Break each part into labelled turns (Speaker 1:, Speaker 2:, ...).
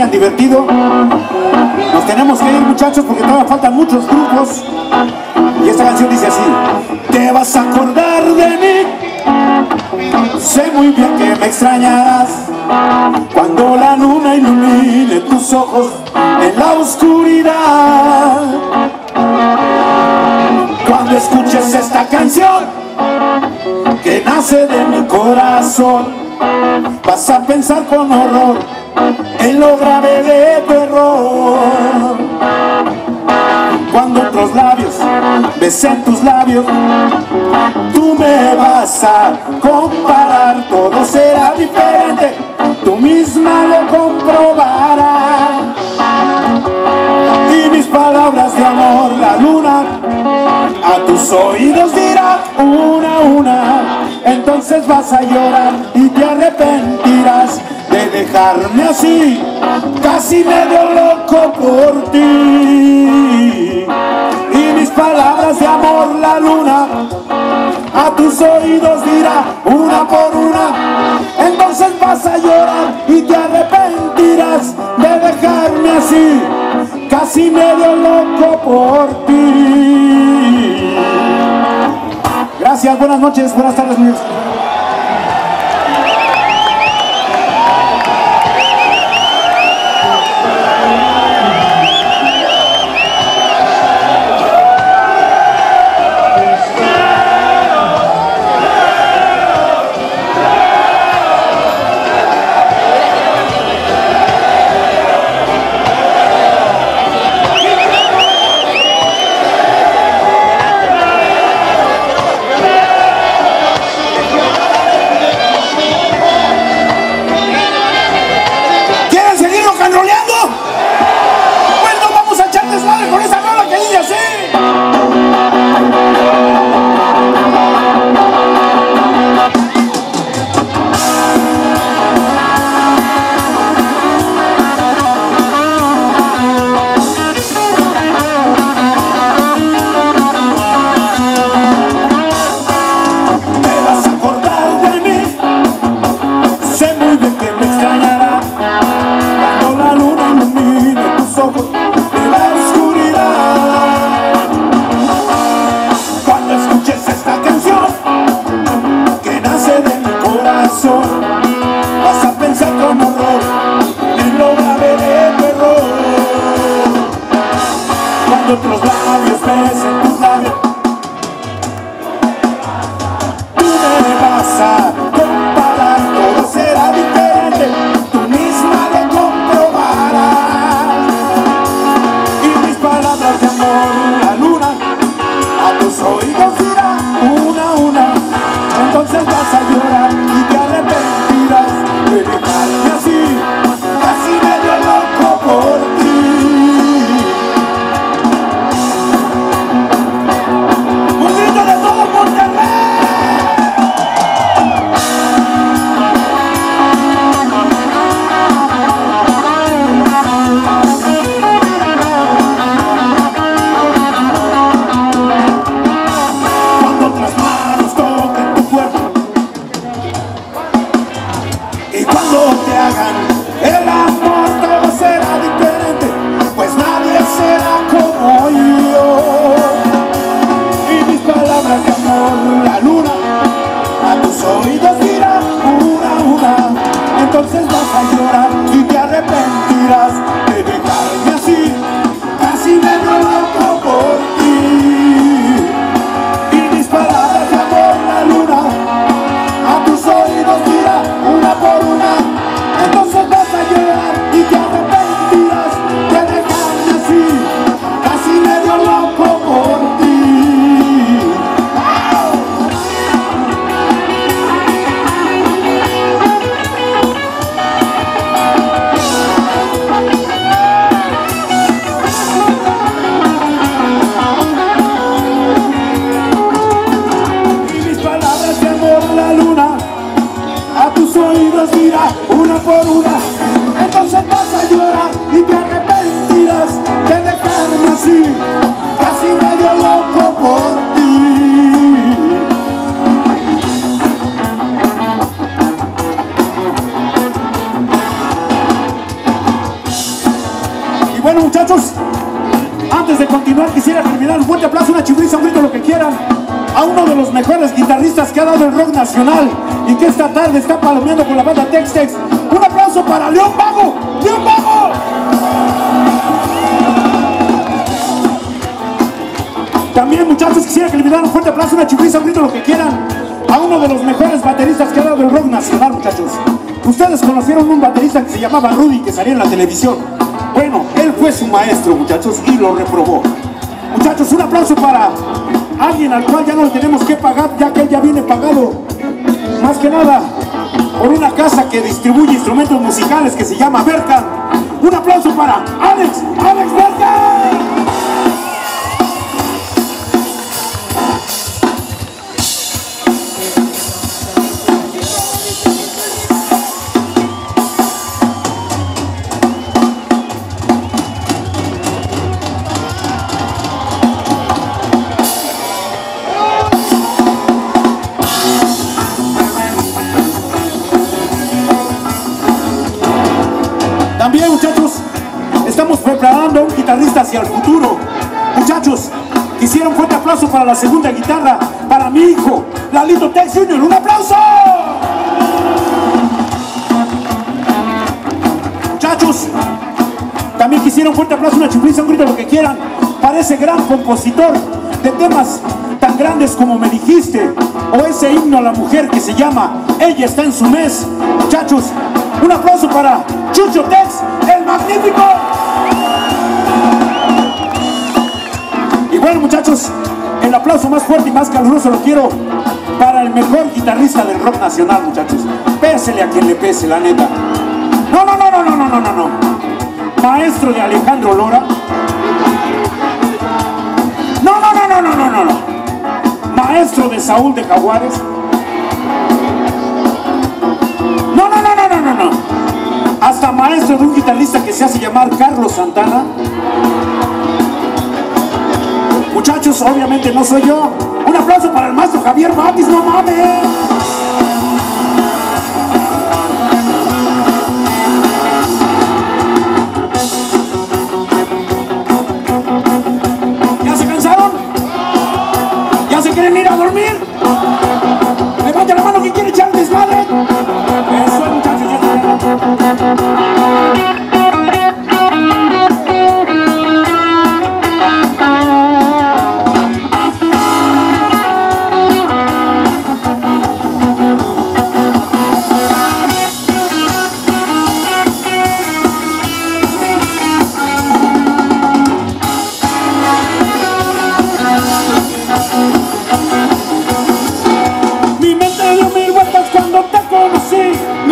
Speaker 1: hayan divertido. Nos tenemos que ir, muchachos, porque todavía faltan muchos grupos. Y esta canción dice así: te vas a acordar de mí, sé muy bien que me extrañarás cuando la luna ilumine tus ojos en la oscuridad. Cuando escuches esta canción que nace de mi corazón, vas a pensar con horror en lo grave de tu error. Cuando otros labios besen tus labios, tú me vas a comparar. Todo será diferente, tú misma lo comprobarás. Y mis palabras de amor, la luna a tus oídos dirá una a una. Entonces vas a llorar y te arrepentirás de dejarme así, casi medio loco por ti. Y mis palabras de amor, la luna a tus oídos dirá una por una. Entonces vas a llorar y te arrepentirás de dejarme así, casi medio loco por ti. Gracias, buenas noches, buenas tardes, niños. Vas a pensar con horror en lo grave de tu error. Cuando otros labios besen tus labios, tú me vas a comparar. Todo será diferente, tú misma lo comprobarás. Y mis palabras de amor, la luna a tus oídos dirá una a una. Entonces vas a llorar y te arrepentirás de dejarme así, casi medio loco por ti. ¡Un grito de todo Monterrey! Cuando otras manos toquen tu cuerpo y cuando te hagan el amor, todo será diferente, pues nadie será como yo. Y mis palabras de amor, la luna a tus oídos dirá una a una. Entonces vas a llorar y te arrepentirás de dejarme así, casi medio loco por ti. Y mis palabras de amor, la luna a tus oídos dirá una por una. Entonces vas a llorar y te arrepentirás de dejarme así, casi medio loco por ti. Y mis palabras de amor, la luna a tus oídos dirá una por una. Entonces vas a llorar y te arrepentirás de dejarme así, casi medio loco por ti. los mejores guitarristas que ha dado el rock nacional y que esta tarde está palomeando con la banda Tex-Tex. Un aplauso para León Vago. ¡León Vago! También, muchachos, quisiera que le dieran un fuerte aplauso, una chifliza, un grito, lo que quieran, a uno de los mejores bateristas que ha dado el rock nacional, muchachos. Ustedes conocieron un baterista que se llamaba Rudy, que salía en la televisión. Bueno, él fue su maestro, muchachos, y lo reprobó. Muchachos, un aplauso para alguien al cual ya no le tenemos que pagar, ya que él ya viene pagado, más que nada, por una casa que distribuye instrumentos musicales que se llama Berkan. Un aplauso para Alex Berkan. También, muchachos, estamos preparando a un guitarrista hacia el futuro. Muchachos, quisiera un fuerte aplauso para la segunda guitarra, para mi hijo, Lalito Tex Jr. ¡Un aplauso! Muchachos, también quisiera un fuerte aplauso, una chifliza, un grito, lo que quieran, para ese gran compositor de temas tan grandes como Me Dijiste, o ese himno a la mujer que se llama Ella Está en Su Mes. Muchachos, un aplauso para Chucho Tex, el magnífico. Y bueno, muchachos, el aplauso más fuerte y más caluroso lo quiero para el mejor guitarrista del rock nacional, muchachos. Pésele a quien le pese, la neta. No. Maestro de Alejandro Lora. No. Maestro de Saúl de Jaguares. No. Hasta maestro de un guitarrista que se hace llamar Carlos Santana. Muchachos, obviamente no soy yo. Un aplauso para el maestro Javier Batis, no mames. ¿Ya se cansaron? ¿Ya se quieren ir a dormir? Levanta la mano quien quiere echar desmadre. Eso, muchachos, ya Mi mente dio mil vueltas cuando te conocí.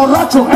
Speaker 1: borracho.